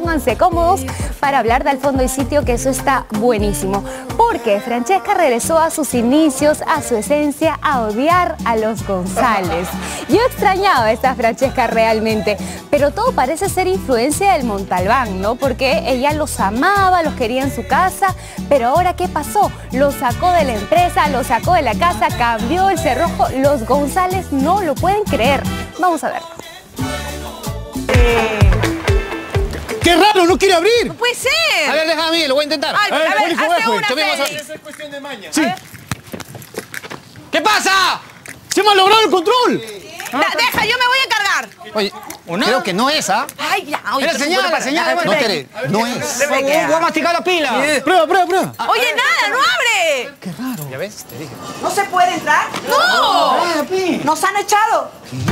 pónganse cómodos para hablar del fondo y sitio, que eso está buenísimo. Porque Francesca regresó a sus inicios, a su esencia, a odiar a los González. Yo extrañaba a esta Francesca realmente, pero todo parece ser influencia del Montalbán, ¿no? Porque ella los amaba, los quería en su casa, pero ahora ¿qué pasó? Los sacó de la empresa, los sacó de la casa, cambió el cerrojo. Los González no lo pueden creer. Vamos a ver. ¡Qué raro! ¡No quiere abrir! ¡No puede ser! A ver, déjame a mí, lo voy a intentar. Ay, a ver, hace una, Félix. Esa es cuestión de maña. Sí. ¿Qué pasa? ¡Se me ha logrado el control! Deja, yo me voy a encargar. Oye, creo que no es, ¿ah? Ay, ya. Mira, señala. No quiere, no es. Voy a masticar la pila. Prueba. Oye, nada, no abre. Qué raro. ¿Ya ves? Te dije. ¿No se puede entrar? ¡No! ¡Nos han echado!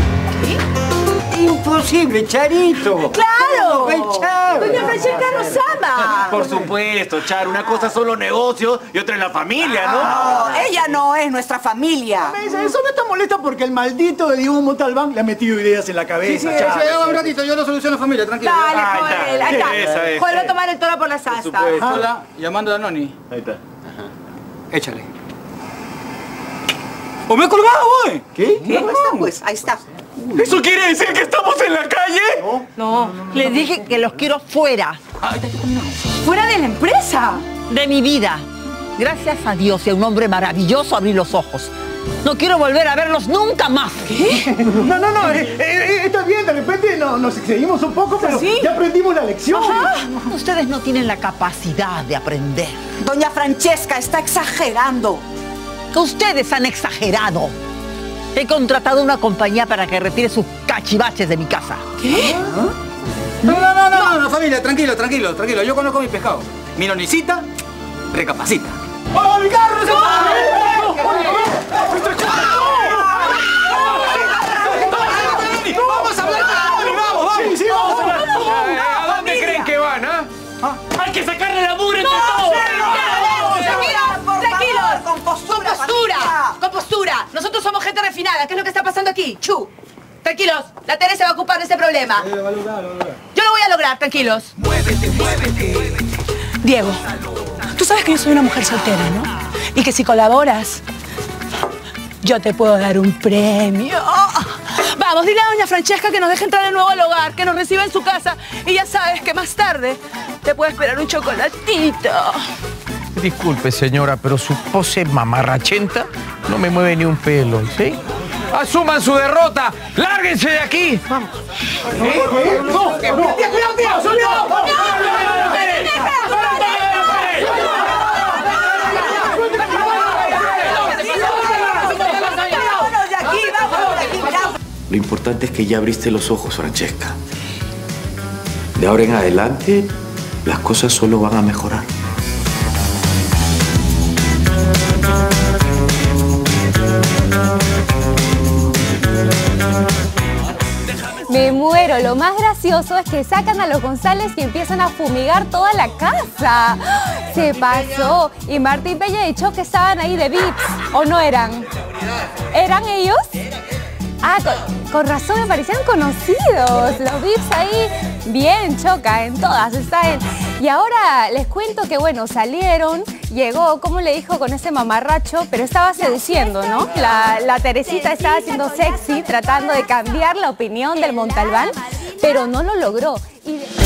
Imposible, Charito. ¡Claro! Charo. Doña Francesca nos ama. Por supuesto, Charo. Una cosa son los negocios y otra es la familia, ¿no? No, ella no es nuestra familia. Solo está molesta porque el maldito de Diego Montalbán le ha metido ideas en la cabeza. Un ratito, yo lo soluciono, familia, tranquilo. Dale, Ahí Joel, está. ahí está. Esa es. Joel va a tomar el toro por las astas. Hola, llamando a Noni. Ahí está. Échale. ¡Oh, me he colgado, güey! ¿Qué? Ahí está, pues, ahí está. ¿Eso quiere decir que estamos en la calle? No, les dije que los quiero fuera ¡Fuera de la empresa! de mi vida. Gracias a Dios y a un hombre maravilloso abrí los ojos. No quiero volver a verlos nunca más. No, está bien, de repente nos excedimos un poco, pero ¿Sí? ya aprendimos la lección. Ustedes no tienen la capacidad de aprender. Doña Francesca está exagerando. Ustedes han exagerado. He contratado una compañía para que retire sus cachivaches de mi casa. No, familia, tranquilo. Yo conozco mi pescado. Mi nonicita recapacita. ¡Oh, mi carro! ¡Vamos a hablar con Noni! ¡Vamos! Sí, vamos a hablar. ¿A dónde creen que van, ah? ¡Hay que sacarle la mugre entre todos! Tranquilos. Compostura. Compostura. Nosotros somos gente refinada. ¿Qué es lo que está pasando aquí? Chu. Tranquilos. La Teresa va a ocupar de este problema. Yo lo voy a lograr, tranquilos. Muévete. Diego, tú sabes que yo soy una mujer soltera, ¿no? Y que si colaboras, yo te puedo dar un premio. Vamos, dile a doña Francesca que nos deje entrar de nuevo al hogar, que nos reciba en su casa. Y ya sabes que más tarde te puede esperar un chocolatito. Disculpe, señora, pero su pose mamarrachenta no me mueve ni un pelo, ¿sí? ¡Asuman su derrota! ¡Lárguense de aquí! ¡Vamos! ¡No! ¡Cuidado, tío! Lo importante es que ya abriste los ojos, Francesca. De ahora en adelante, las cosas solo van a mejorar. Me muero. Lo más gracioso es que sacan a los González y empiezan a fumigar toda la casa. Se pasó. Y Martín Peña y Choque estaban ahí de VIPs. ¿O no eran? ¿Eran ellos? Ah, con razón me parecían conocidos. Los VIPs ahí, bien, Choca, en todas están. Y ahora les cuento que, bueno, salieron, llegó, como le dijo, con ese mamarracho, pero estaba seduciendo, ¿no? La Teresita estaba haciendo sexy, tratando de cambiar la opinión del Montalbán, pero no lo logró.